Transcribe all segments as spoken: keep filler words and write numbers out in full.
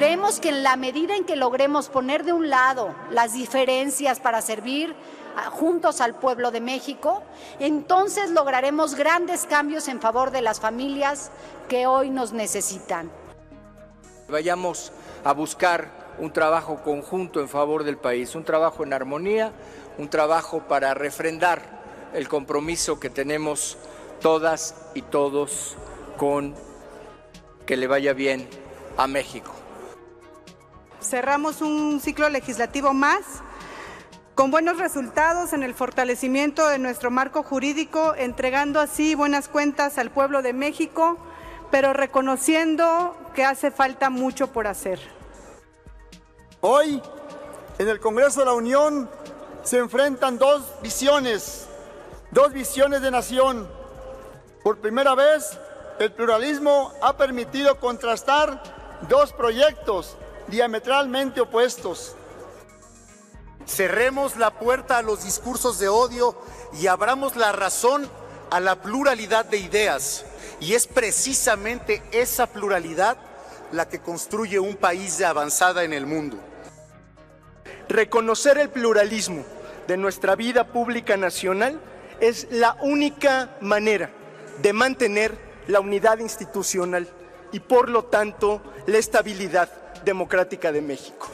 Creemos que en la medida en que logremos poner de un lado las diferencias para servir juntos al pueblo de México, entonces lograremos grandes cambios en favor de las familias que hoy nos necesitan. Vayamos a buscar un trabajo conjunto en favor del país, un trabajo en armonía, un trabajo para refrendar el compromiso que tenemos todas y todos con que le vaya bien a México. Cerramos un ciclo legislativo más, con buenos resultados en el fortalecimiento de nuestro marco jurídico, entregando así buenas cuentas al pueblo de México, pero reconociendo que hace falta mucho por hacer. Hoy, en el Congreso de la Unión, se enfrentan dos visiones, dos visiones de nación. Por primera vez, el pluralismo ha permitido contrastar dos proyectos diametralmente opuestos. Cerremos la puerta a los discursos de odio y abramos la razón a la pluralidad de ideas. Y es precisamente esa pluralidad la que construye un país de avanzada en el mundo. Reconocer el pluralismo de nuestra vida pública nacional es la única manera de mantener la unidad institucional y, por lo tanto, la estabilidad democrática de México.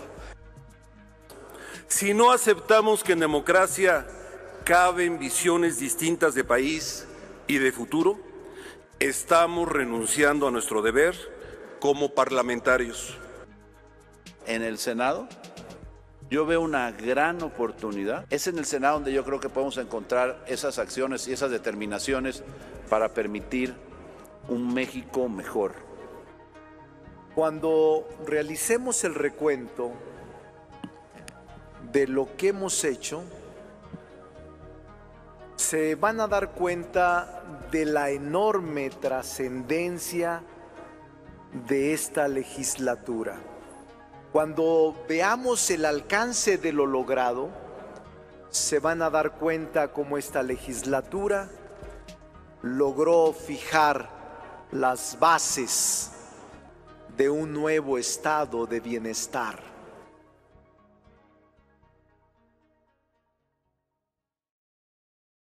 Si no aceptamos que en democracia caben visiones distintas de país y de futuro, estamos renunciando a nuestro deber como parlamentarios. En el Senado, yo veo una gran oportunidad. Es en el Senado donde yo creo que podemos encontrar esas acciones y esas determinaciones para permitir un México mejor. Cuando realicemos el recuento de lo que hemos hecho, se van a dar cuenta de la enorme trascendencia de esta legislatura. Cuando veamos el alcance de lo logrado, se van a dar cuenta cómo esta legislatura logró fijar las bases de un nuevo estado de bienestar.